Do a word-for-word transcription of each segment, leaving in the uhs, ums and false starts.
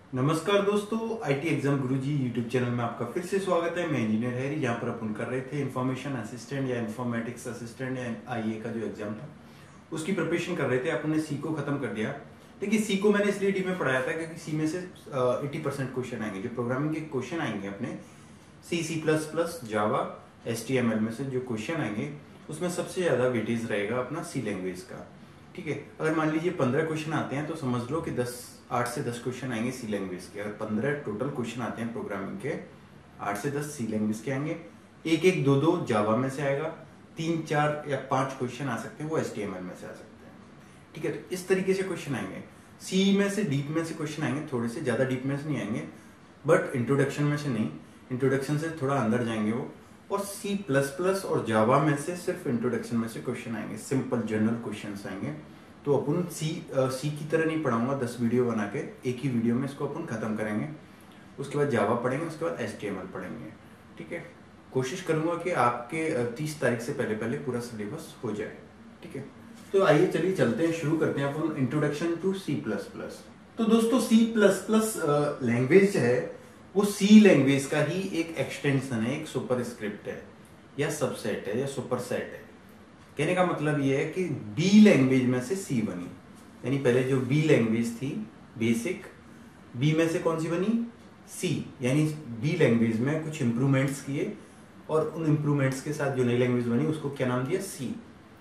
नमस्कार दोस्तों, IT exam Guruji YouTube channel में आपका फिर से स्वागत है। मैं इंजीनियर हैरी, जहाँ पर अपन कर रहे थे इन्फॉर्मेशन असिस्टेंट या इन्फॉर्मेटिक्स असिस्टेंट या आईए का जो एग्जाम था उसकी प्रिपरेशन कर रहे थे। अपन ने सी को खत्म कर दिया। देखिए, सी को मैंने इसलिए डी में पढ़ाया था क्योंकि सी में से एट्टी परसेंट क्वेश्चन आएंगे, जो प्रोग्रामिंग के क्वेश्चन आएंगे अपने C C plus plus Java S T M L में से जो क्वेश्चन आएंगे उसमें सबसे ज्यादा वेटेज रहेगा अपना सी लैंग्वेज का। ठीक है, अगर मान लीजिए पंद्रह क्वेश्चन आते हैं तो समझ लो कि दस आठ से दस क्वेश्चन आएंगे सी लैंग्वेज के। अगर पंद्रह टोटल क्वेश्चन आते हैं प्रोग्रामिंग के, आठ से दस सी लैंग्वेज के आएंगे, एक एक दो दो जावा में से आएगा, तीन चार या पांच क्वेश्चन आ सकते हैं वो एस टी एम एल में से आ सकते हैं। ठीक है, तो इस तरीके से क्वेश्चन आएंगे। सी में से डीप में से क्वेश्चन आएंगे, थोड़े से ज्यादा डीप में से नहीं आएंगे, बट इंट्रोडक्शन में से नहीं, इंट्रोडक्शन से थोड़ा अंदर जाएंगे वो। और सी प्लस प्लस और जावा में से सिर्फ इंट्रोडक्शन में से क्वेश्चन आएंगे, सिंपल जनरल क्वेश्चन आएंगे। तो अपन सी सी की तरह नहीं पढ़ाऊंगा, दस वीडियो बना के एक ही वीडियो में इसको अपन खत्म करेंगे। उसके बाद जावा पढ़ेंगे, उसके बाद एच टी एम एल पढ़ेंगे। ठीक है, कोशिश करूंगा कि आपके तीस तारीख से पहले पहले पूरा सिलेबस हो जाए। ठीक है, तो आइए चलिए चलते हैं, शुरू करते हैं अपन introduction to C plus plus. तो दोस्तों, सी प्लस प्लस लैंग्वेज है वो सी लैंग्वेज का ही एक एक्सटेंशन है, एक सुपर स्क्रिप्ट है या सबसेट है या सुपर सेट है। कहने का मतलब ये है कि बी लैंग्वेज में से सी बनी, यानी पहले जो बी लैंग्वेज थी बेसिक, बी में से कौन सी बनी, सी। यानी बी लैंग्वेज में कुछ इंप्रूवमेंट्स किए और उन इंप्रूवमेंट्स के साथ जो नई लैंग्वेज बनी उसको क्या नाम दिया, सी।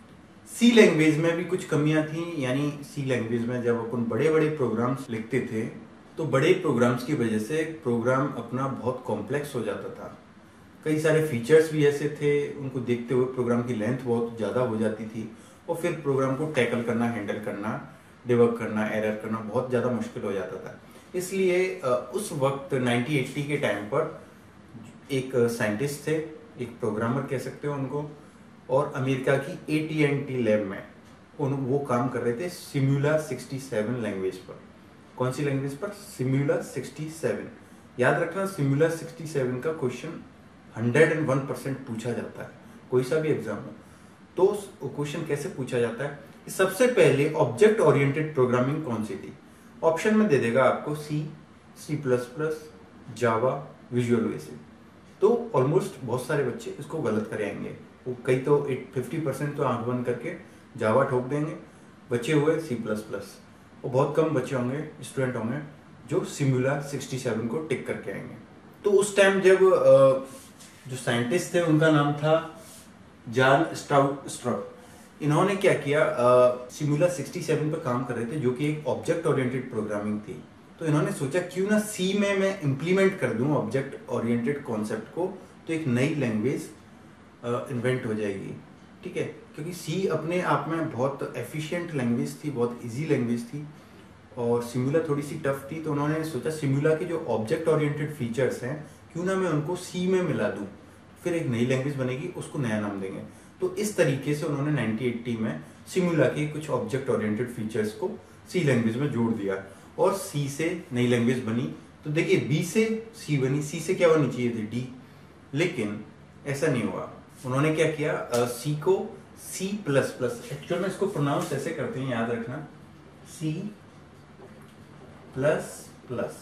सी लैंग्वेज में भी कुछ कमियां थी, यानी सी लैंग्वेज में जब अपन बड़े बड़े प्रोग्राम्स लिखते थे तो बड़े प्रोग्राम्स की वजह से प्रोग्राम अपना बहुत कॉम्प्लेक्स हो जाता था। कई सारे फीचर्स भी ऐसे थे, उनको देखते हुए प्रोग्राम की लेंथ बहुत ज़्यादा हो जाती थी और फिर प्रोग्राम को टैकल करना, हैंडल करना, डिबग करना, एरर करना बहुत ज़्यादा मुश्किल हो जाता था। इसलिए उस वक्त नाइनटीन एटी के टाइम पर एक साइंटिस्ट थे, एक प्रोग्रामर कह सकते हो उनको, और अमेरिका की A T and T lab में उन वो काम कर रहे थे सिमुला सिक्सटी सेवन लैंग्वेज पर। कौन सी लैंग्वेज पर, सिमुला सिक्सटी सेवन। याद रखना, सिमुला सिक्सटी सेवन का question hundred and one percent पूछा जाता है, कोई सा भी एग्जाम हो। तो क्वेश्चन कैसे पूछा जाता है, सबसे पहले ऑब्जेक्ट ओरिएंटेड प्रोग्रामिंग कौन सी थी, ऑप्शन में दे देगा आपको C, C plus plus, Java, visual basic. तो ऑलमोस्ट बहुत सारे बच्चे इसको गलत करेंगे, वो कई तो फिफ्टी परसेंट तो आंख बंद करके जावा ठोक देंगे, बचे हुए सी प्लस प्लस। और बहुत कम बच्चे होंगे, स्टूडेंट होंगे जो सिमुला सिक्सटी सेवन को टिक करके आएंगे। तो उस टाइम जब जो साइंटिस्ट थे उनका नाम था जॉन स्ट्राउट स्ट्रॉप। इन्होंने क्या किया, सिमुला सिक्सटी सेवन पर काम कर रहे थे जो कि एक ऑब्जेक्ट ओरिएंटेड प्रोग्रामिंग थी। तो इन्होंने सोचा क्यों ना सी में मैं इंप्लीमेंट कर दूं ऑब्जेक्ट ओरिएंटेड कॉन्सेप्ट को, तो एक नई लैंग्वेज इन्वेंट हो जाएगी। ठीक है, क्योंकि सी अपने आप में बहुत एफिशिएंट लैंग्वेज थी, बहुत इजी लैंग्वेज थी और सिमुला थोड़ी सी टफ थी। तो उन्होंने सोचा सिमुला के जो ऑब्जेक्ट ओरिएंटेड फीचर्स हैं क्यों ना मैं उनको सी में मिला दूं, फिर एक नई लैंग्वेज बनेगी, उसको नया नाम देंगे। तो इस तरीके से उन्होंने नाइनटीन एटी में सिमुला के कुछ ऑब्जेक्ट ओरिएंटेड फीचर्स को सी लैंग्वेज में जोड़ दिया और सी से नई लैंग्वेज बनी। तो देखिए, बी से सी बनी, सी से क्या बननी चाहिए थी, डी, लेकिन ऐसा नहीं हुआ। उन्होंने क्या किया, सी को सी प्लस प्लस, एक्चुअल में इसको प्रोनाउंस ऐसे करते हैं, याद रखना, सी प्लस प्लस,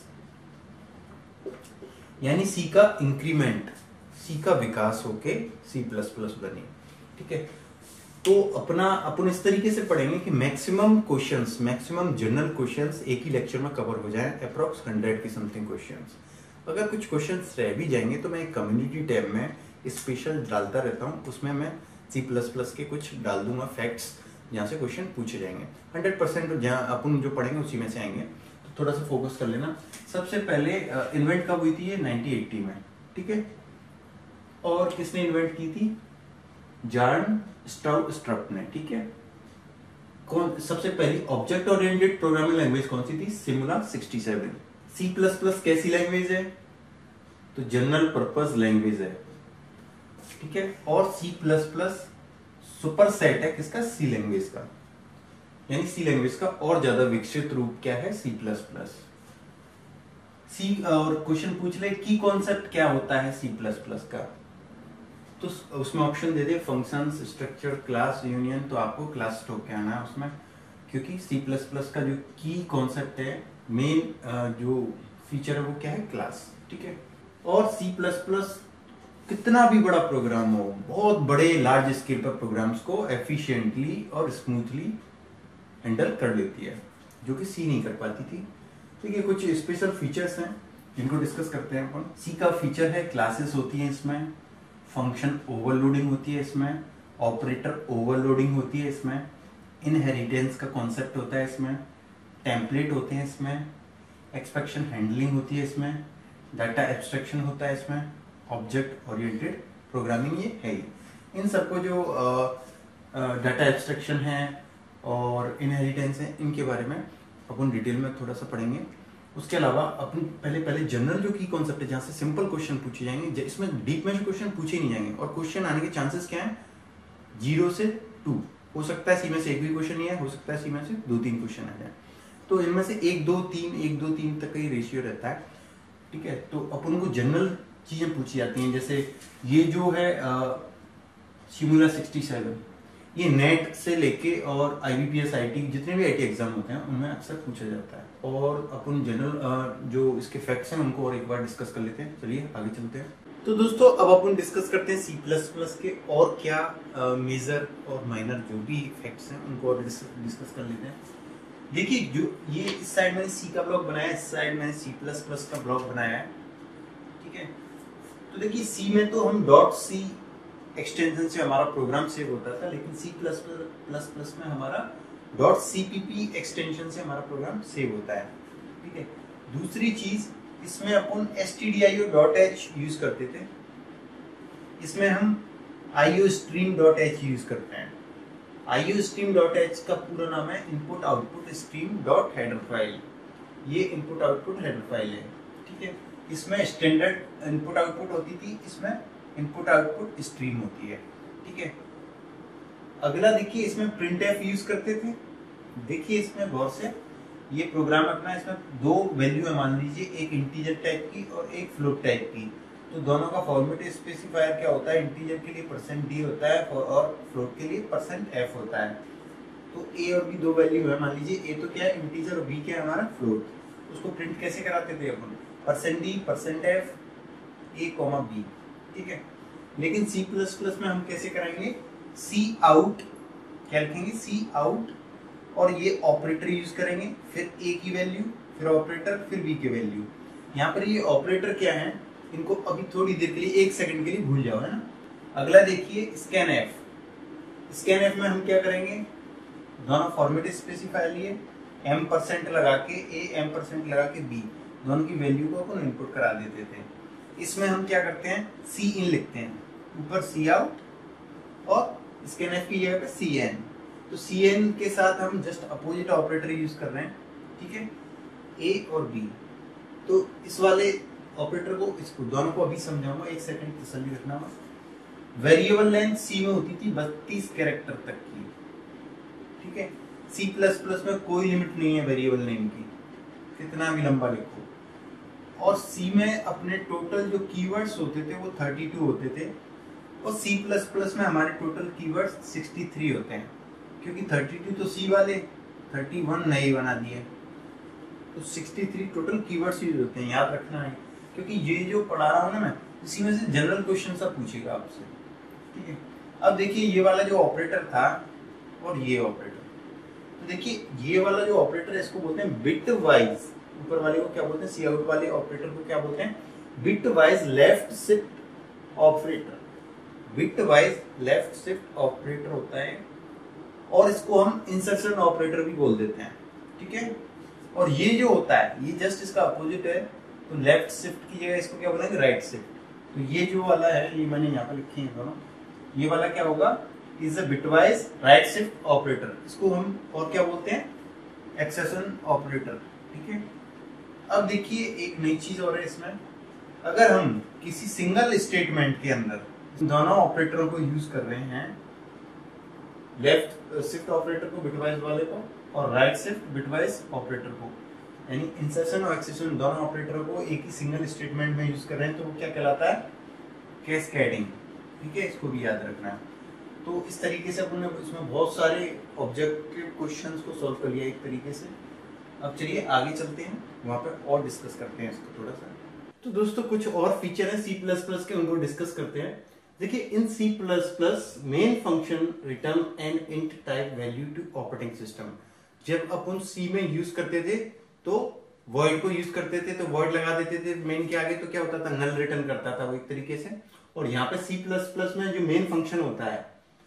यानी सी का इंक्रीमेंट, सी का विकास होके सी प्लस प्लस बनी। ठीक है, तो अपना अपन इस तरीके से पढ़ेंगे कि maximum questions, maximum general questions एक ही लेक्चर में कवर हो जाए, अप्रोक्स हंड्रेड की समथिंग क्वेश्चंस। अगर कुछ क्वेश्चंस रह भी जाएंगे तो मैं एक कम्युनिटी टैब में स्पेशल डालता रहता हूँ, उसमें मैं सी प्लस प्लस के कुछ डाल दूंगा फैक्ट्स जहाँ से क्वेश्चन पूछे जाएंगे। हंड्रेड परसेंट जहाँ अपन जो पढ़ेंगे उसी में से आएंगे, तो थोड़ा सा फोकस कर लेना। सबसे पहले इन्वेंट कब हुई थी, ये नाइनटीन एटी में। ठीक है, और किसने इन्वेंट की थी, जॉन स्ट्राउट स्ट्रॉप ने। ठीक है, कौन सबसे पहली ऑब्जेक्ट ओरिएंटेड प्रोग्रामिंग लैंग्वेज कौन सी थी, Simula sixty seven. C plus plus कैसी लैंग्वेज है, तो जनरल पर्पस लैंग्वेज है। ठीक है, और C plus plus super set है किसका, सी लैंग्वेज का, यानी सी लैंग्वेज का और ज्यादा विकसित रूप क्या है, सी प्लस प्लस। सी और क्वेश्चन पूछ ले की कॉन्सेप्ट क्या होता है सी प्लस प्लस का, तो उसमें ऑप्शन दे दे फंक्शंस, स्ट्रक्चर, क्लास, यूनियन। तो आपको क्लास ठोक के आना है उसमें, क्योंकि सी प्लस प्लस का जो की कॉन्सेप्ट है, मेन जो फीचर है वो क्या है, क्लास, ठीक है। और सी प्लस प्लस कितना भी बड़ा प्रोग्राम हो, बहुत बड़े लार्ज स्केल पर प्रोग्राम्स को एफिशिएंटली और स्मूथली हैंडल कर लेती है, जो कि सी नहीं कर पाती थी। ठीक है, कुछ स्पेशल फीचर्स हैं जिनको डिस्कस करते हैं अपन। सी का फीचर है क्लासेस होती है इसमें, फंक्शन ओवरलोडिंग होती है इसमें, ऑपरेटर ओवरलोडिंग होती है इसमें, इनहेरिटेंस का कॉन्सेप्ट होता है इसमें, टेम्पलेट होते हैं इसमें, एक्सपेक्शन हैंडलिंग होती है इसमें, डाटा एब्स्ट्रैक्शन होता है इसमें, ऑब्जेक्ट ओरिएंटेड प्रोग्रामिंग ये है ही। इन सबको जो डाटा एब्स्ट्रैक्शन है और इनहेरिटेंस है, इनके बारे में अपन डिटेल में थोड़ा सा पढ़ेंगे। उसके अलावा अपन पहले पहले जनरल जो की कॉन्सेप्ट है, जहाँ से सिंपल क्वेश्चन पूछे जाएंगे, इसमें डीप में से क्वेश्चन पूछे नहीं जाएंगे, और क्वेश्चन आने के चांसेस क्या है, जीरो से टू। हो सकता है सी में से एक भी क्वेश्चन नहीं है, हो सकता है सी में से दो तीन क्वेश्चन आ जाए, तो इनमें से एक दो तीन एक दो तीन तक का ही रेशियो रहता है। ठीक है, तो अपन को जनरल चीजें पूछी जाती हैं, जैसे ये जो है सिमुला सिक्सटी सेवन, ये नेट से लेके और आईबीपीएस आईटी जितने भी आईटी एग्जाम होते हैं उनमें अक्सर पूछा जाता है। और अपन जनरल जो इसके फैक्ट्स हैं उनको और एक बार डिस्कस कर लेते हैं। चलिए आगे चलते हैं। तो दोस्तों अब अपन डिस्कस करते हैं सी प्लस प्लस के और क्या मेजर और माइनर जो भी फैक्ट्स हैं उनको और डिस्कस कर लेते हैं। देखिए, जो ये इस साइड मैंने सी का ब्लॉक बनाया है, इस साइड मैंने सी प्लस प्लस का ब्लॉक बनाया है। ठीक है, तो देखिए सी में तो हम डॉट सी एक्सटेंशन से हमारा प्रोग्राम सेव होता था, लेकिन सी प्लस प्लस प्लस में हमारा डॉट सीपीपी एक्सटेंशन से हमारा प्रोग्राम सेव होता है। ठीक है, दूसरी चीज, इसमें अपन stdio डॉट h यूज करते थे, इसमें हम iostream डॉट h यूज करते हैं। iostream डॉट h का पूरा नाम है input output stream dot header file. ये इनपुट आउटपुट हेडर फाइल है। ठीक है, इसमें स्टैंडर्ड इनपुट आउटपुट होती थी, इसमें इनपुट आउटपुट स्ट्रीम होती है। ठीक है, अगला देखिए, इसमें printf यूज करते थे। देखिए इसमें गौर से, ये प्रोग्राम अपना, इसमें दो वैल्यू है मान लीजिए, एक इंटीजर टाइप की और एक फ्लोट टाइप की। तो दोनों का फॉर्मेट स्पेसिफायर क्या होता है, इंटीजर के लिए परसेंट डी होता है और फ्लोट के लिए परसेंट एफ होता है। तो ए और बी दो वैल्यू है, मान लीजिए ए तो क्या है इंटीजर और बी क्या है हमारा फ्लोट। उसको प्रिंट कैसे कराते थे अपन, percent D percent F A comma B. ठीक है, लेकिन सी प्लस प्लस में हम कैसे कराएंगे, सी आउट, क्या लिखेंगे सी आउट, और ये ऑपरेटर यूज करेंगे, फिर ए की वैल्यू, फिर ऑपरेटर, फिर बी की वैल्यू। यहाँ पर ये ऑपरेटर क्या है, इनको अभी थोड़ी देर के लिए, एक सेकंड के लिए भूल जाओ, है ना। अगला देखिए स्कैन एफ। स्कैन एफ में हम क्या करेंगे, दोनों फॉर्मेट स्पेसिफायर लिए, एम परसेंट लगा के ए, एम परसेंट लगा के बी, दोनों की वैल्यू को अपन इनपुट करा देते थे। इसमें हम क्या करते हैं, सी इन लिखते हैं, ऊपर सी आउट और स्कैन एफ की जगह पे सी एन। तो सी एन के साथ हम जस्ट अपोजिट ऑपरेटर यूज कर रहे हैं। ठीक है, ए और बी। तो इस वाले ऑपरेटर को, इसको दोनों को अभी समझाऊंगा, एक सेकंड तसल्ली रखना। वेरिएबल लेंथ सी में होती थी बत्तीस कैरेक्टर तक की। ठीक है, सी प्लस प्लस में कोई लिमिट नहीं है वेरिएबल नेम की, कितना भी लंबा लिखो। और सी में अपने टोटल जो कीवर्ड्स होते थे वो बत्तीस होते थे, और सी प्लस प्लस में हमारे टोटल कीवर्ड्स तिरसठ होते हैं, क्योंकि बत्तीस तो सी वाले, इकतीस नए बना दिए, तो तिरसठ टोटल कीवर्ड्स यूज होते हैं, याद रखना है। क्योंकि ये जो पढ़ा रहा हूँ ना मैं, इसी में से जनरल क्वेश्चन सब पूछेगा आपसे। ठीक है, अब देखिए ये वाला जो ऑपरेटर था और ये ऑपरेटर, तो देखिए ये वाला जो ऑपरेटर है इसको बोलते हैं बिट वाइज, ऊपर वाले को क्या बोलते हैं, सी आउट वाले ऑपरेटर को क्या बोलते हैं, bitwise left shift operator. Bitwise left shift operator होता है, और इसको हम इंसर्शन ऑपरेटर भी बोल देते हैं। ठीक है, और ये जो होता है ये जस्ट इसका अपोजिट है, तो लेफ्ट शिफ्ट की जगह इसको क्या बोलेंगे, राइट शिफ्ट। तो ये जो वाला है, ये मैंने यहाँ पर लिखे हैं दोनों, ये वाला क्या होगा, is a bitwise right shift operator. इसको हम और क्या बोलते हैं, एक्सेशन ऑपरेटर। ठीक है, अब देखिए एक नई चीज और है इसमें, अगर हम किसी सिंगल स्टेटमेंट के अंदर दोनों ऑपरेटरों को यूज कर रहे हैं, लेफ्ट शिफ्ट ऑपरेटर को बिटवाइज वाले को और राइट शिफ्ट बिटवाइज ऑपरेटर को, यानी इंसर्शन और एक्सेशन दोनों ऑपरेटरों को एक ही सिंगल स्टेटमेंट में यूज कर रहे हैं, तो वो क्या कहलाता है, कैस्केडिंग। ठीक है, इसको भी याद रखना है। तो इस तरीके से अपन ने इसमें बहुत सारे ऑब्जेक्टिव क्वेश्चंस को सॉल्व कर लिया एक तरीके से। अब चलिए आगे चलते हैं, वहां पर और डिस्कस करते हैं इसको थोड़ा सा। तो दोस्तों कुछ और फीचर है सी प्लस प्लस के, उनको डिस्कस करते हैं। देखिए in C plus plus main function return an int type value to operating system. जब अपन सी में यूज करते थे तो वॉइड को यूज करते थे, तो वॉइड लगा देते थे मेन के आगे, तो क्या होता था, नल रिटर्न करता था वो एक तरीके से। और यहाँ पे सी प्लस प्लस में जो मेन फंक्शन होता है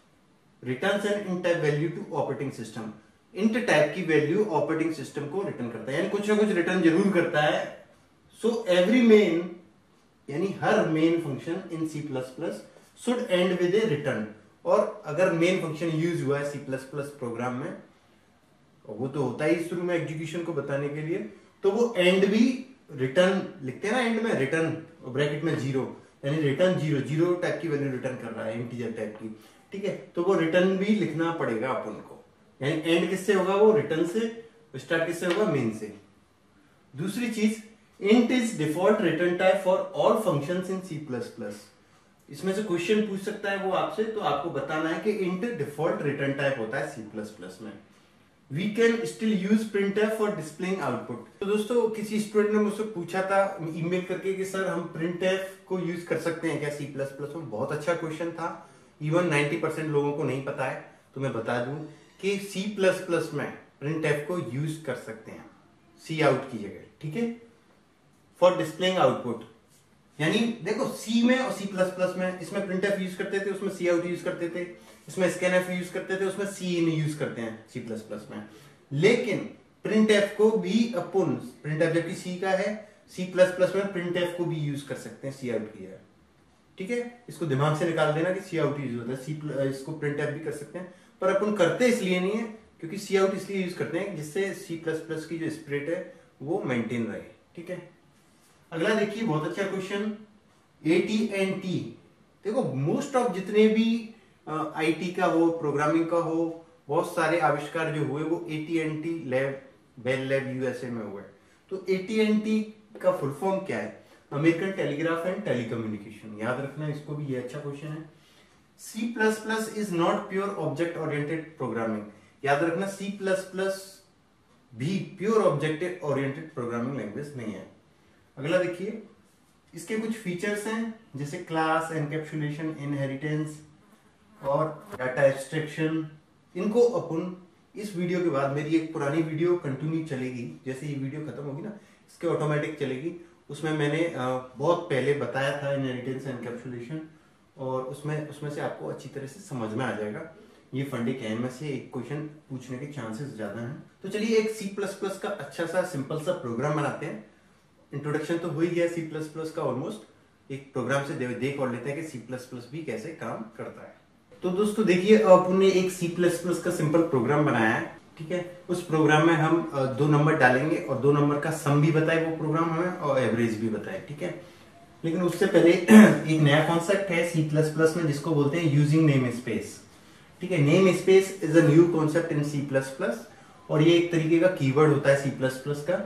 return an int type value to operating system, int type की वैल्यू ऑपरेटिंग सिस्टम को रिटर्न करता है, यानी कुछ ना कुछ रिटर्न जरूर करता है। सो एवरी मेन यानी हर main function in C plus plus should end with a return. और अगर मेन फंक्शन यूज हुआ है सी प्लस प्लस प्रोग्राम में, वो तो होता ही शुरू में एग्जीक्यूशन को बताने के लिए, तो वो एंड भी रिटर्न लिखते हैं ना, एंड में रिटर्न ब्रैकेट में जीरो, यानी रिटर्न जीरो, जीरो टाइप की वैल्यू रिटर्न कर रहा है, इंटीजर टाइप की, ठीक है। तो वो रिटर्न भी लिखना पड़ेगा अपन को, यानी एंड किससे होगा, वो रिटर्न से, स्टार्ट किससे होगा, मेन से। दूसरी चीज, int is default return type for all functions in C plus plus. इसमें से क्वेश्चन पूछ सकता है वो आपसे, तो आपको बताना है कि इंट डिफॉल्ट रिटर्न टाइप होता है सी प्लस प्लस में। We can still use printf for displaying output. तो दोस्तों किसी स्टूडेंट ने मुझसे पूछा था ईमेल करके कि सर हम printf को यूज कर सकते हैं क्या सी प्लस प्लस में। बहुत अच्छा क्वेश्चन था, इवन नाइन्टी परसेंट लोगों को नहीं पता है, तो मैं बता दूं कि सी प्लस प्लस में printf को यूज कर सकते हैं सी आउट की जगह, ठीक है, फॉर डिस्प्लेइंग आउटपुट। यानी देखो सी में और सी प्लस प्लस में, इसमें printf यूज करते थे, उसमें सी आउट यूज करते थे, इसमें scanf यूज करते थे, उसमें सी इन यूज करते हैं सी प्लस प्लस में। लेकिन printf को भी अपन, printf जबकि सी का है, सी प्लस प्लस में printf को भी यूज कर सकते हैं सी आउट की है, ठीक है। इसको दिमाग से निकाल देना कि सी आउट यूज होता है, सी इसको printf भी कर सकते हैं, पर अपन करते इसलिए नहीं है क्योंकि सी आउट इसलिए यूज करते हैं जिससे सी प्लस प्लस की जो स्पिरिट है वो मेंटेन रहे, ठीक है। अगला देखिए बहुत अच्छा question, A T and T. देखो मोस्ट ऑफ जितने भी आईटी uh, का हो, प्रोग्रामिंग का हो, बहुत सारे आविष्कार जो हुए वो A T and T lab, Bell lab USA में हुए। तो ए टी एंड टी का फुल फॉर्म क्या है, अमेरिकन टेलीग्राफ एंड टेलीकम्युनिकेशन। याद रखना इसको भी, ये अच्छा क्वेश्चन है। C plus plus is not pure object oriented programming. याद रखना सी प्लस प्लस भी pure object oriented programming language नहीं है। अगला देखिए, इसके कुछ फीचर्स हैं जैसे क्लास, एनकैप्सुलेशन, इनहेरिटेंस और डाटा एब्स्ट्रैक्शन। इनको अपन इस वीडियो के बाद, मेरी एक पुरानी वीडियो कंटिन्यू चलेगी, जैसे ये वीडियो खत्म होगी ना इसके ऑटोमेटिक चलेगी, उसमें मैंने बहुत पहले बताया था इनहेरिटेंस, एनकैप्सुलेशन, और उसमें उसमें से आपको अच्छी तरह से समझ में आ जाएगा। ये फंडे के में से एक क्वेश्चन पूछने के चांसेस ज्यादा हैं। तो चलिए एक सी प्लस प्लस का अच्छा सा सिंपल सा प्रोग्राम बनाते हैं। इंट्रोडक्शन तो हो ही गया सी प्लस प्लस का ऑलमोस्ट, एक प्रोग्राम से देख और लेते हैं कि सी प्लस प्लस भी कैसे काम करता है। तो दोस्तों देखिए अपन ने एक सी प्लस प्लस का सिंपल प्रोग्राम बनाया है, ठीक है। उस प्रोग्राम में हम दो नंबर डालेंगे और दो नंबर का सम भी बताए वो प्रोग्राम हमें, और एवरेज भी बताए, ठीक है। लेकिन उससे पहले एक नया कॉन्सेप्ट है सी प्लस प्लस में जिसको बोलते हैं यूजिंग नेम स्पेस, ठीक है। Namespace is a new concept in C plus plus, और ये एक तरीके का कीवर्ड होता है सी प्लस प्लस का।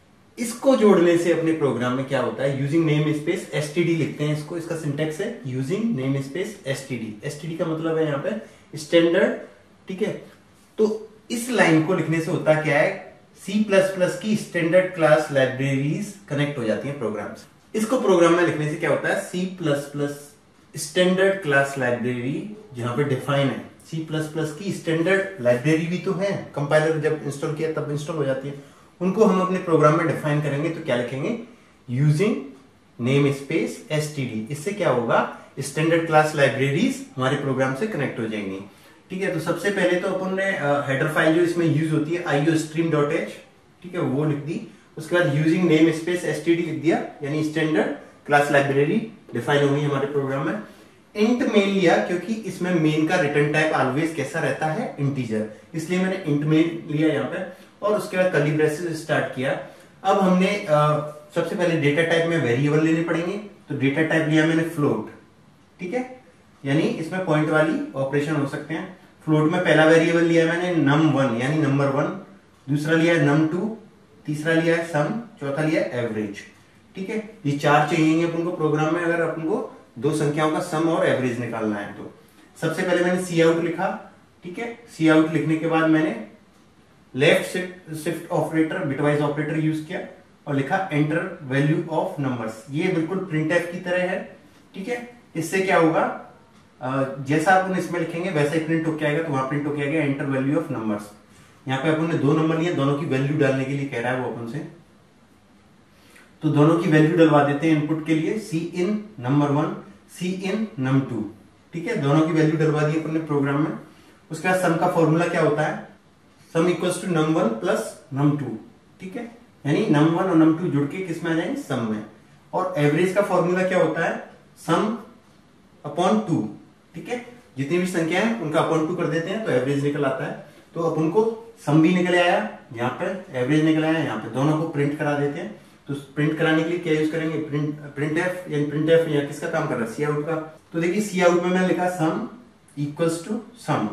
इसको जोड़ने से अपने प्रोग्राम में क्या होता है, यूजिंग नेम स्पेस एसटीडी लिखते हैं इसको, इसका सिंटेक्स है using namespace STD. STD का मतलब है यहाँ पे स्टैंडर्ड, ठीक है। तो इस लाइन को लिखने से होता क्या है, सी प्लस प्लस की स्टैंडर्ड क्लास लाइब्रेरीज कनेक्ट हो जाती है प्रोग्राम से। इसको प्रोग्राम में लिखने से क्या होता है, C plus plus standard class library जहां पे डिफाइन है, सी प्लस प्लस की स्टैंडर्ड लाइब्रेरी भी तो है, कंपाइलर जब इंस्टॉल किया तब इंस्टॉल हो जाती है, उनको हम अपने प्रोग्राम में डिफाइन करेंगे। तो क्या लिखेंगे, यूजिंग नेम स्पेस एसटीडी। इससे क्या होगा, स्टैंडर्ड क्लास लाइब्रेरीज हमारे प्रोग्राम से कनेक्ट हो जाएंगी, ठीक है। तो सबसे पहले तो अपन ने हेडर फाइल जो इसमें यूज होती है आईओ स्ट्रीम डॉट एच, ठीक है, वो लिख दी। उसके बाद यूजिंग नेम स्पेस एसटीडी लिख दिया, यानी स्टैंडर्ड क्लास लाइब्रेरी डिफाइन हो गई हमारे प्रोग्राम में। इंट मेन लिया क्योंकि इसमें मेन का रिटर्न टाइप ऑलवेज कैसा रहता है, इंटीजर, इसलिए मैंने इंट मेन लिया यहाँ पे। और उसके बाद कर्ली ब्रेसेस स्टार्ट किया। अब हमने आ, सबसे पहले डेटा टाइप में वेरिएबल लेने पड़ेंगे, तो डेटा टाइप लिया मैंने फ्लोट, ठीक है, यानी इसमें पॉइंट वाली ऑपरेशन हो सकते हैं। फ्लोट में पहला वेरिएबल लिया मैंने नम वन यानी नंबर वन, दूसरा लिया है नम टू, तीसरा लिया है सम, चौथा लिया है एवरेज, ठीक है। ये चार चाहिए अपन को प्रोग्राम में, अगर अपन को दो संख्याओं का सम और एवरेज निकालना है। तो सबसे पहले मैंने सी आउट लिखा, ठीक है। सी आउट लिखने के बाद मैंने left shift operator bitwise operator use किया और लिखा एंटर वैल्यू ऑफ नंबर्स। ये बिल्कुल प्रिंटफ की तरह है, ठीक है। इससे क्या होगा, जैसा अपन इसमें लिखेंगे वैसा ही प्रिंट होके आएगा, तो वहां प्रिंट होके आएगा एंटर वैल्यू ऑफ नंबर्स। यहाँ पे अपन ने दो नंबर लिए, दोनों की वैल्यू डालने के लिए कह रहा है वो अपन से, तो दोनों की वैल्यू डलवा देते हैं इनपुट के लिए, cin number one, cin num two, ठीक है। दोनों की वैल्यू डलवा दी अपन ने प्रोग्राम में। उसके बाद सम का फॉर्मूला क्या होता है, sum equals to num one plus num two, ठीक है। यानी नम वन और नम टू जुड़ के किस में आ जाएंगे, सम में। और एवरेज का फॉर्मूला क्या होता है, सम अपॉन टू, ठीक है। जितनी भी संख्या है उनका अपॉन टू कर देते हैं तो एवरेज निकल आता है। तो अपन को सम भी निकल आया, यहाँ पे एवरेज निकल आया, यहाँ पे दोनों को प्रिंट करा देते हैं। तो प्रिंट कराने के लिए क्या यूज करेंगे, प्रिंट प्रिंट एफ, यानी प्रिंट एफ या किसका काम कर रहा है, सी आउट का। तो देखिए सी आउट में मैंने लिखा सम इक्वल्स टू सम,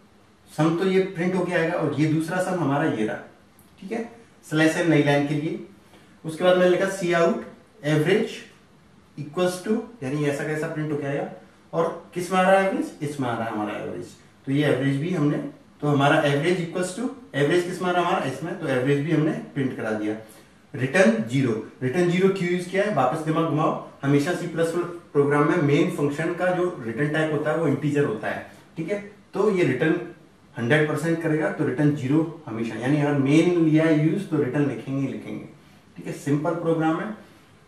सम तो ये प्रिंट होके आएगा और ये दूसरा सम हमारा ये रहा, ठीक है। स्लैश है नई लाइन के लिए। उसके बाद मैंने लिखा cout average equals to, यानी ऐसा कैसा प्रिंट होके आएगा, और किस में आ रहा है एवरेज, इसमें आ रहा है हमारा एवरेज। तो ये एवरेज भी हमने, तो हमारा एवरेज इक्वल्स टू एवरेज किस में आ रहा है हमारा, इसमें, तो एवरेज भी हमने प्रिंट करा दिया। रिटर्न जीरो, रिटर्न जीरो क्यों यूज किया है, वापस दिमाग घुमाओ। हमेशा सी प्लस प्लस प्रोग्राम में मेन फंक्शन का जो रिटर्न टाइप होता है वो इंटीजर होता है, ठीक है। तो ये रिटर्न हंड्रेड परसेंट करेगा, तो रिटर्न जीरो हमेशा, यानी अगर मेन लिया है यूज तो रिटर्न लिखेंगे लिखेंगे, ठीक है। सिंपल प्रोग्राम है।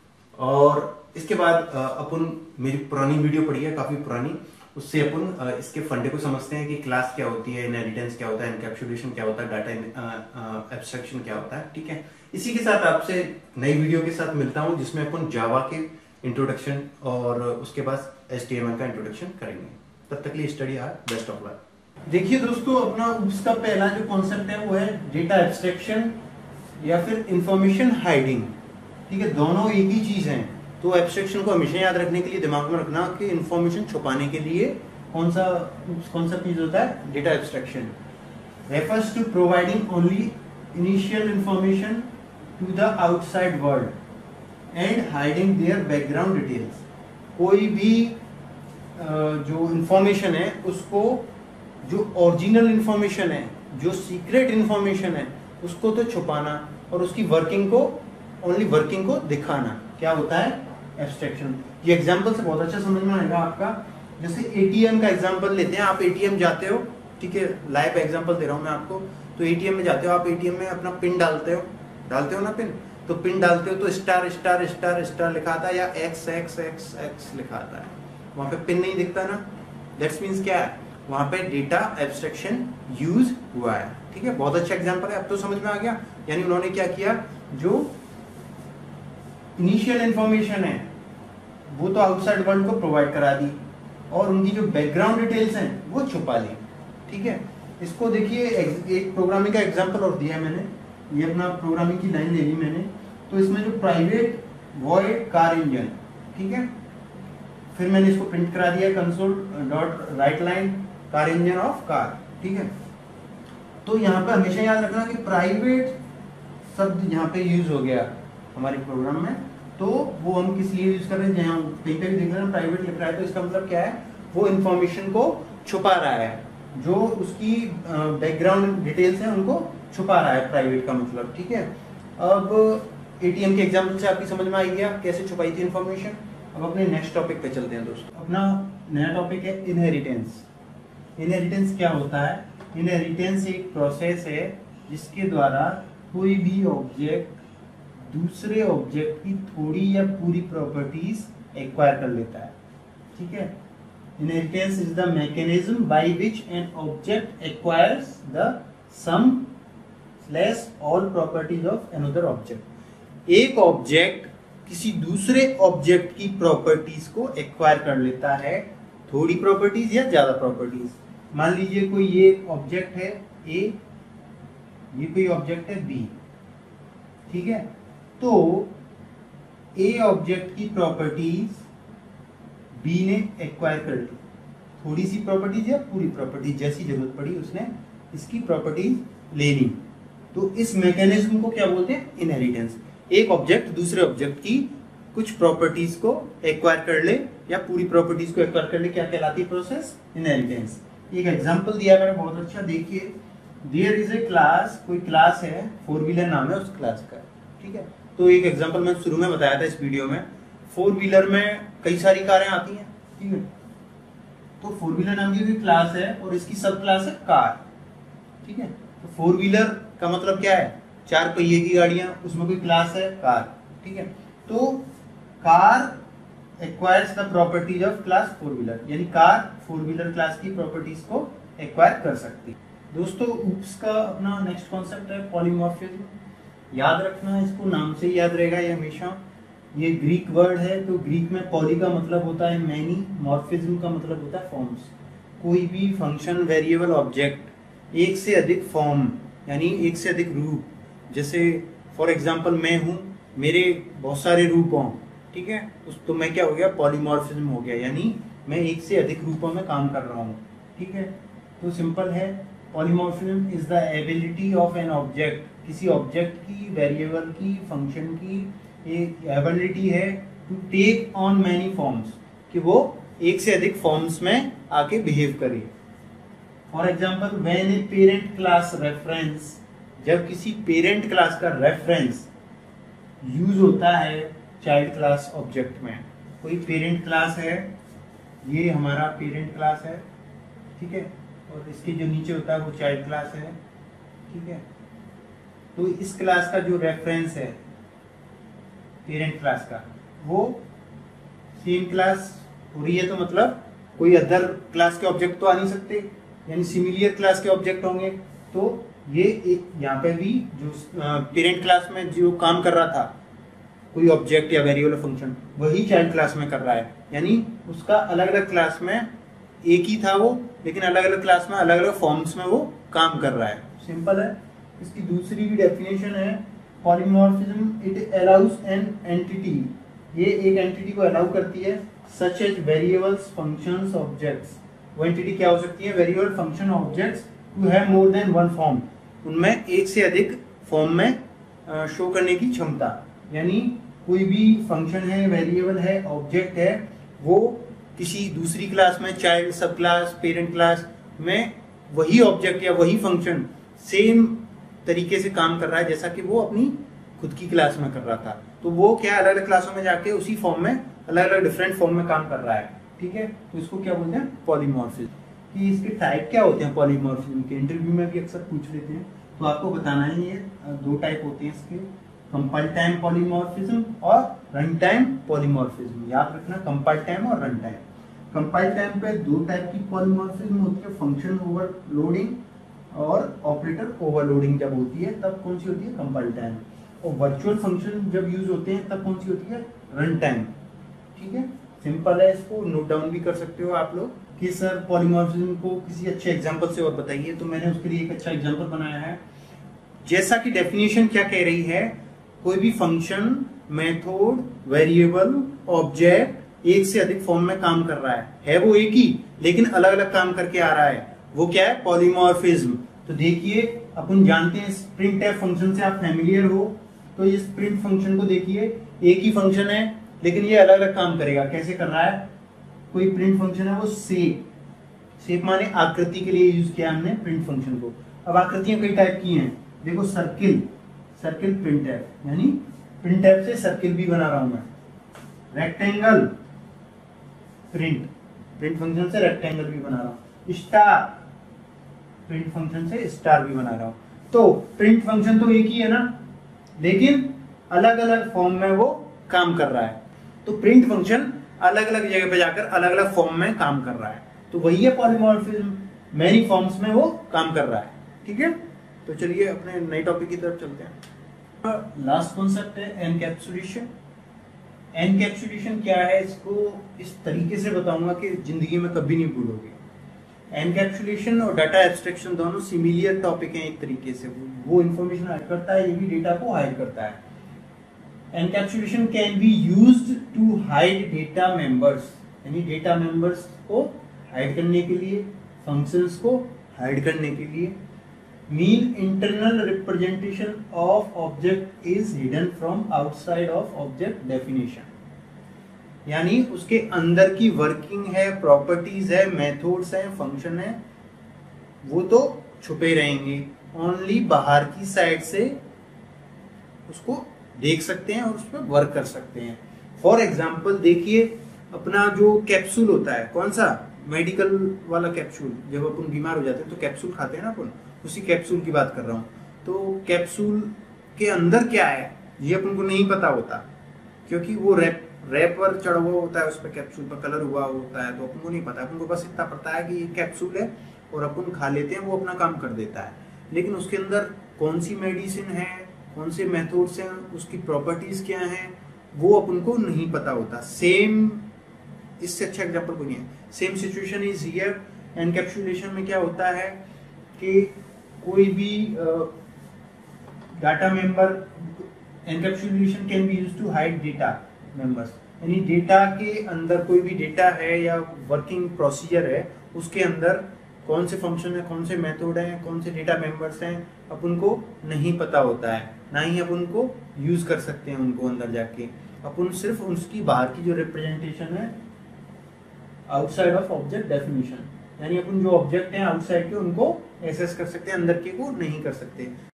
और इसके बाद अपन मेरी पुरानी वीडियो पड़ी है, काफी पुरानी, उससे अपन इसके फंडे को समझते हैं कि क्लास क्या होती है, इनहेरिटेंस क्या होता है, एनकैप्सुलेशन क्या होता है, डाटा एब्स्ट्रैक्शन क्या होता है, ठीक है। इसी के साथ आपसे नई वीडियो के साथ मिलता हूं जिसमें अपन जावा के इंट्रोडक्शन और उसके बाद एचटीएमएल का इंट्रोडक्शन करेंगे। तब तक के लिए study hard, best of luck. देखिए दोस्तों, अपना उसका पहला जो कॉन्सेप्ट है वो है डेटा एब्स्ट्रैक्शन या फिर इंफॉर्मेशन हाइडिंग, ठीक है। दोनों एक ही चीज है। तो एब्स्ट्रैक्शन को हमेशा याद रखने के लिए दिमाग में रखना कि इंफॉर्मेशन छुपाने के लिए कौन सा कौन सा चीज होता है, data abstraction refers to providing only initial information to the outside world and hiding their background details. कोई भी जो इंफॉर्मेशन है उसको, जो ओरिजिनल इंफॉर्मेशन है, जो सीक्रेट इंफॉर्मेशन है, उसको तो छुपाना और उसकी वर्किंग को, ओनली वर्किंग को दिखाना, क्या होता है एब्स्ट्रैक्शन। ये एग्जांपल से बहुत अच्छा समझ में आएगा आपका। जैसे एटीएम का एग्जांपल लेते हैं, आप एटीएम जाते हो, ठीक है, लाइव एग्जांपल दे रहा हूं मैं आपको। तो एटीएम में जाते हो, आप एटीएम में अपना पिन डालते हो, डालते हो ना पिन, तो पिन डालते हो तो स्टार स्टार स्टार स्टार लिखा आता है या एक्स एक्स एक्स एक्स लिखा आता है, वहां पे पिन नहीं दिखता ना। दैट्स मीन्स क्या है, वहां पे डेटा एब्स्ट्रैक्शन यूज हुआ है, ठीक है। बहुत अच्छा एग्जांपल है, अब तो समझ में आ गया। यानी उन्होंने क्या किया, जो इनिशियल इंफॉर्मेशन है वो तो आउटसाइड वर्ल्ड को प्रोवाइड करा दी और उनकी जो बैकग्राउंड डिटेल्स हैं वो छुपा ली, ठीक है। इसको देखिए, एक प्रोग्रामिंग का एग्जांपल और दिया है मैंने, ये अपना प्रोग्रामिंग की लाइन ले ली मैंने। तो इसमें जो प्राइवेट वॉइड कार इंजन, ठीक है, फिर मैंने इसको प्रिंट करा दिया console dot write line car engine of car, ठीक है। तो यहाँ पे हमेशा याद रखना कि प्राइवेट शब्द यहाँ पे यूज हो गया हमारे प्रोग्राम में, तो वो हम किस लिए यूज कर रहे हैं, जहाँ कहीं पे भी देख रहे हैं प्राइवेट लिख रहा है, तो इसका मतलब क्या है, वो इंफॉर्मेशन को छुपा रहा है, जो उसकी बैकग्राउंड डिटेल्स हैं उनको छुपा रहा है, प्राइवेट का मतलब, ठीक है। अब एटीएम के एग्जांपल से आपकी समझ में आ गया कैसे छुपाई थी इंफॉर्मेशन। अब अपने नेक्स्ट टॉपिक पे चलते हैं दोस्तों। अपना नया टॉपिक है इनहेरिटेंस। इनहेरिटेंस क्या होता है, इनहेरिटेंस एक प्रोसेस है जिसके द्वारा कोई भी ऑब्जेक्ट दूसरे ऑब्जेक्ट की थोड़ी या पूरी प्रॉपर्टीज एक्वायर कर लेता है, ठीक है। Inheritance is the mechanism by which an object acquires the sum slash all properties of another object. एक ऑब्जेक्ट किसी दूसरे ऑब्जेक्ट की प्रॉपर्टीज को एक्वायर कर लेता है, थोड़ी प्रॉपर्टीज या ज्यादा प्रॉपर्टीज। मान लीजिए कोई ये ऑब्जेक्ट है ए, ये कोई ऑब्जेक्ट है बी, ठीक है। तो ए ऑब्जेक्ट की प्रॉपर्टीज बी ने एक्वायर कर ली, थोड़ी सी प्रॉपर्टीज या पूरी प्रॉपर्टीज, जैसी जरूरत पड़ी उसने इसकी प्रॉपर्टीज ले ली। तो इस मैकेनिज्म को क्या बोलते हैं, इनहेरिटेंस। एक ऑब्जेक्ट दूसरे ऑब्जेक्ट की कुछ प्रॉपर्टीज को एक्वायर कर ले या पूरी प्रॉपर्टीज को एक्वायर कर ले, क्या कहलाती है प्रोसेस, इनहेरिटेंस। एक एग्जांपल दिया मैंने बहुत अच्छा, देखिए देयर इज ए क्लास, कोई क्लास है, फोर व्हीलर नाम है उस क्लास का, ठीक है। तो एक एग्जांपल मैं शुरू में बताया था इस वीडियो में, फोर व्हीलर में कई सारी कारें आती हैं, ठीक है। तो फोर व्हीलर नाम की कोई क्लास है और इसकी सब क्लास है कार, ठीक है। तो फोर व्हीलर का मतलब क्या है, चार पहिए की गाड़ियां, उसमें कोई क्लास है कार, ठीक है। तो car acquires the properties of class four wheeler, यानी कार फोर व्हीलर क्लास की प्रॉपर्टीज को एक्वायर कर सकती है। दोस्तों ऊप्स का अपना नेक्स्ट कॉन्सेप्ट है पॉलीमॉर्फिज्म, याद रखना, इसको नाम से ही याद रहेगा ये हमेशा। ये ग्रीक वर्ड है, तो ग्रीक में पॉली का मतलब होता है मैनी, मॉर्फिज्म का मतलब होता है फॉर्म्स। कोई भी फंक्शन, वेरिएबल, ऑब्जेक्ट, एक से अधिक फॉर्म यानी एक से अधिक रूप, जैसे फॉर एग्जांपल मैं हूँ, मेरे बहुत सारे रूप हों, ठीक है, उस तो मैं क्या हो गया, पॉलीमॉर्फिज्म हो गया, यानी मैं एक से अधिक रूपों में काम कर रहा हूँ, ठीक है। तो सिंपल है, polymorphism is the ability of an object, किसी ऑब्जेक्ट की, वेरिएबल की, फंक्शन की एक एबिलिटी है to take on many forms, कि वो एक से अधिक फॉर्म्स में आके बिहेव करे। For example when a parent class reference, जब किसी पेरेंट क्लास का रेफरेंस यूज होता है चाइल्ड क्लास ऑब्जेक्ट में। कोई पेरेंट क्लास है, ये हमारा पेरेंट क्लास है, ठीक है, और इसके जो नीचे होता है वो चाइल्ड क्लास है, ठीक है। तो इस क्लास का जो रेफरेंस है पेरेंट क्लास का, वो सेम क्लास हो रही है, तो मतलब कोई अदर क्लास के ऑब्जेक्ट तो आ नहीं सकते, यानी सिमिलियर क्लास के ऑब्जेक्ट होंगे। तो ये एक यहाँ पे भी जो पेरेंट क्लास में जो काम कर रहा था कोई ऑब्जेक्ट या वेरिएबल फंक्शन, वही चाइल्ड क्लास में कर रहा है, यानी उसका अलग अलग क्लास में एक ही था वो, लेकिन अलग अलग क्लास में अलग अलग फॉर्म्स में वो काम कर रहा है। सिंपल है। इसकी दूसरी भी डेफिनेशन है polymorphism, it allows an entity, ये एक एंटिटी को अलाउ करती है, such as variables, functions, objects. वो एंटिटी क्या हो सकती है, variable, function, objects to have more than one form, उनमें एक से अधिक फॉर्म में शो करने की क्षमता, यानी कोई भी फंक्शन है, वेरिएबल है, ऑब्जेक्ट है, वो किसी दूसरी क्लास में, चाइल्ड, सब क्लास, पेरेंट क्लास में वही ऑब्जेक्ट या वही फंक्शन सेम तरीके से काम कर रहा है जैसा कि वो अपनी खुद की क्लास में कर रहा था। तो वो क्या अलग अलग क्लासों में जाके उसी फॉर्म में अलग अलग डिफरेंट फॉर्म में काम कर रहा है, ठीक है। तो इसको क्या बोलते हैं, पॉलीमॉर्फिज्म। कि इसके टाइप क्या होते हैं पॉलीमॉर्फिज्म के, इंटरव्यू में भी अक्सर पूछ लेते हैं, तो आपको बताना है ये दो टाइप होते हैं इसके, कंपाइल टाइम पॉलीमॉर्फिज्म और रन टाइम पॉलीमॉर्फिज्म। याद रखना, कंपाइल टाइम और रन टाइम। कंपाइल टाइम पे दो टाइप की पॉलीमॉर्फिज्म होती है, फंक्शन ओवरलोडिंग और ऑपरेटर ओवरलोडिंग जब होती है तब कौन सी होती है, कंपाइल टाइम। और वर्चुअल फंक्शन जब यूज होते हैं तब कौन सी होती है, रन टाइम, ठीक है। सिंपल है, इसको नोट डाउन भी कर सकते हो आप लोग कि सर पॉलीमॉर्फिज्म को किसी अच्छे एग्जांपल से और बताइए, तो मैंने उसके लिए एक अच्छा एग्जांपल बनाया है। जैसा कि डेफिनेशन क्या कह रही है, कोई भी फंक्शन, मेथड, वेरिएबल, ऑब्जेक्ट एक से अधिक फॉर्म में काम कर रहा है, है वो एक ही लेकिन अलग अलग काम करके आ रहा है, वो क्या है, पॉलीमॉर्फिज्म। तो देखिए अपन जानते हैं प्रिंटफ फंक्शन से आप फैमिलियर हो, तो इस प्रिंट फंक्शन को देखिए, एक ही फंक्शन है लेकिन ये अलग अलग काम करेगा। कैसे कर रहा है, कोई प्रिंट फंक्शन है वो शेप, शेप माने आकृति के लिए यूज किया हमने प्रिंट फंक्शन को। अब आकृतियां कई टाइप की हैं, देखो सर्किल, सर्किल प्रिंटफ, यानी प्रिंटफ से सर्किल भी बना रहा हूं मैं। रेक्टेंगल प्रिंट, प्रिंट फंक्शन से रेक्टेंगल भी बना रहा हूं। स्टार, प्रिंट फंक्शन से स्टार भी बना रहा हूं। तो प्रिंट फंक्शन तो एक ही है ना, लेकिन अलग अलग फॉर्म में वो काम कर रहा है। तो प्रिंट फंक्शन अलग अलग जगह पे जाकर अलग अलग फॉर्म में काम कर रहा है, तो वही है पॉलीमॉर्फिज्म, मैनी फॉर्म्स में वो काम कर रहा है, ठीक है। तो चलिए अपने नए टॉपिक की तरफ चलते हैं। लास्ट कॉन्सेप्ट है एनकैप्सुलेशन। एनकैप्सुलेशन क्या है, इसको इस तरीके से बताऊंगा कि जिंदगी में कभी नहीं भूलोगे। एनकैप्सुलेशन और डाटा एब्स्ट्रैक्शन दोनों सिमिलियर टॉपिक हैं एक तरीके से, वो इंफॉर्मेशन हाइड करता है, ये भी डेटा को हाइड करता है। Encapsulation can be used to hide data members, यानी डेटा मेंबर्स को हाइड करने के लिए, फंक्शंस को हाइड करने के लिए। Mean internal representation of object is hidden from outside of object definition, यानी उसके अंदर की वर्किंग है, प्रॉपर्टीज है, मेथड्स हैं, फंक्शन है, वो तो छुपे रहेंगे, ओनली बाहर की साइड से उसको देख सकते हैं और उस पर वर्क कर सकते हैं। फॉर एग्जाम्पल देखिए, अपना जो कैप्सूल होता है, कौन सा, मेडिकल वाला कैप्सूल, जब अपन बीमार हो जाते हैं तो कैप्सूल खाते हैं ना अपन, उसी कैप्सूल की बात कर रहा हूँ। तो कैप्सूल के अंदर क्या है ये अपन को नहीं पता होता, क्योंकि वो रैप रैपर चढ़ा हुआ होता है, उस पर कैप्सूल पर कलर हुआ होता है, तो अपन को नहीं पता। अपन को बस इतना पता है कि ये कैप्सूल है और अपन खा लेते हैं, वो अपना काम कर देता है। लेकिन उसके अंदर कौन सी मेडिसिन है, कौन से मेथड्स हैं, उसकी प्रॉपर्टीज क्या हैं, वो अपन को नहीं पता होता। सेम, इससे अच्छा एग्जांपल कोई नहीं है। Same situation is here. Encapsulation में क्या होता है कि कोई भी data member, encapsulation can be used to hide data members, यानी डेटा के अंदर कोई भी डेटा है या वर्किंग प्रोसीजर है, उसके अंदर कौन से फंक्शन है, कौन से मेथड है, कौन से डेटा मेंबर्स हैं, अपन को नहीं पता होता है, ना ही अपन को यूज कर सकते हैं उनको अंदर जाके। अपन सिर्फ उसकी बाहर की जो रिप्रेजेंटेशन है, आउटसाइड ऑफ ऑब्जेक्ट डेफिनेशन, यानी अपन जो ऑब्जेक्ट हैं आउटसाइड के, उनको एसेस कर सकते हैं, अंदर के को नहीं कर सकते।